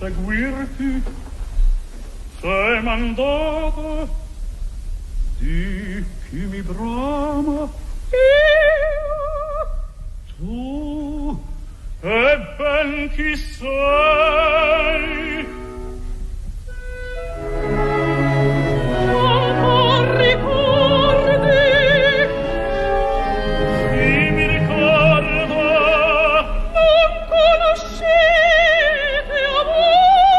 seguirti, sei mandata di chi mi brama. Io? Tu, e ben chi sei? Non ricordi? Chi mi ricorda? Non conoscete amore?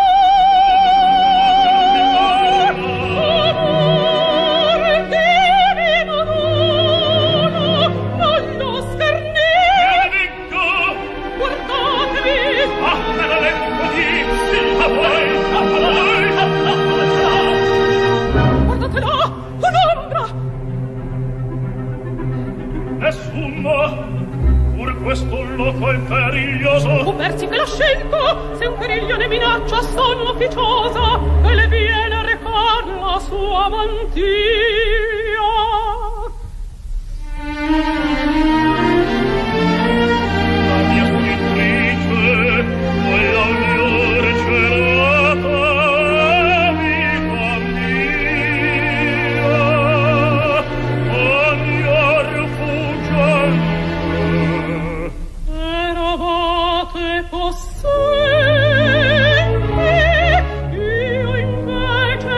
Amore divino dono, non lo schernete. Dico, Guardatevi! ah, me l'ha detto di, sì, a voi, a voi. Guardate là, un'ombra! Nessuno, pur questo loco e periglioso. Uberti che l'ha scelto, se un periglio ne minaccia, sono ufficiosa, e le viene a recar la sua mantia. La mia scrittrice, quella migliore celata, amica mia, ogni rifugiante. Eravate possenti, io invece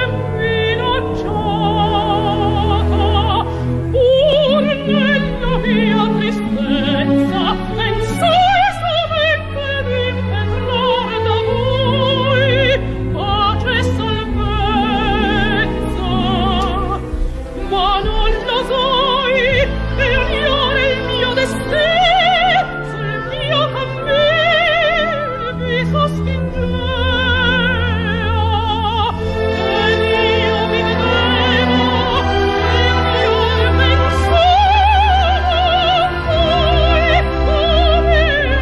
minacciata, pur nella mia tristezza, pensai sovente di impetrare da voi pace e salvezza, ma non l'osai, e odiare il mio destino, sul mio cammino mi sospingea, ed io mi vedevo, e io pensavo voi come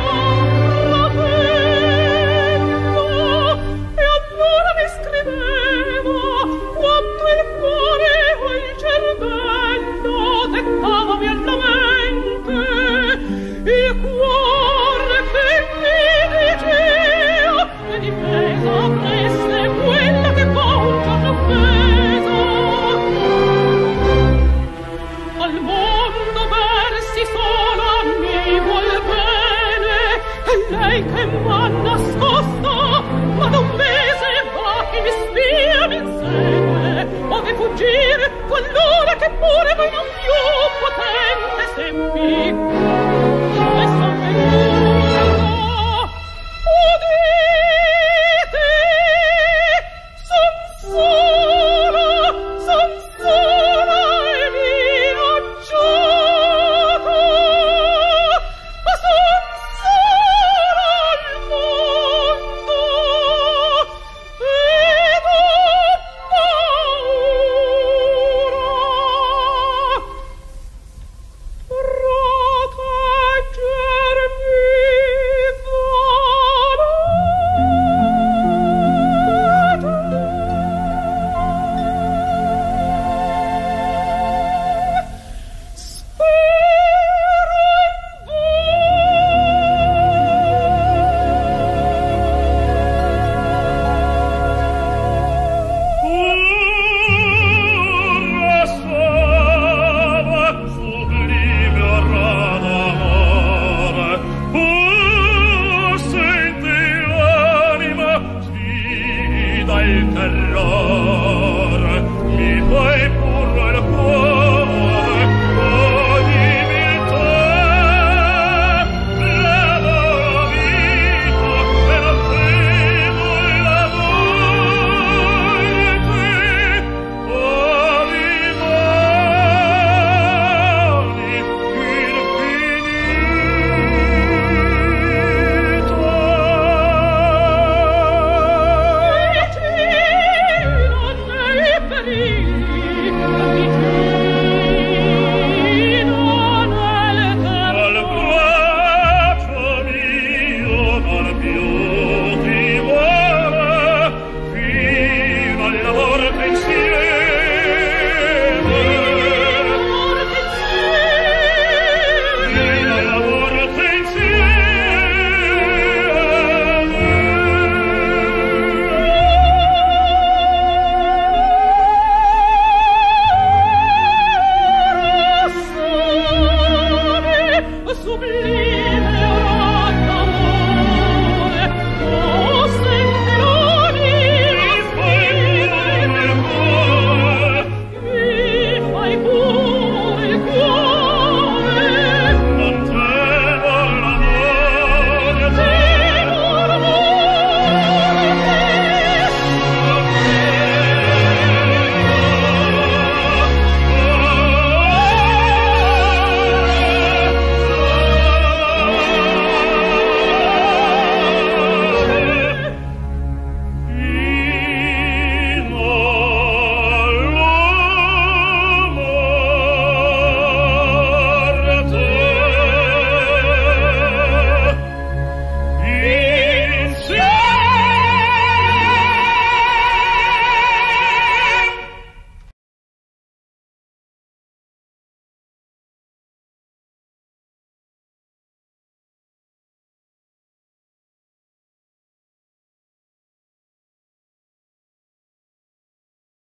rapendo, e allora mi scrivevo quanto il cuore o il cervello dettavami alla mente, il cuore che mi diceva che difesa avreste quella che va un giorno offesa. Al mondo versi sola mi vuol bene, e lei che m'ha nascosta, ma da un mese va che mi spia mi insegue, ove fuggire quell'ora che pure voi non più potente seppi. Adesso venuta, udite, son sola e minacciata, ma son sola al mondo ed ho paura. Proteggermi Il terrore mi puoi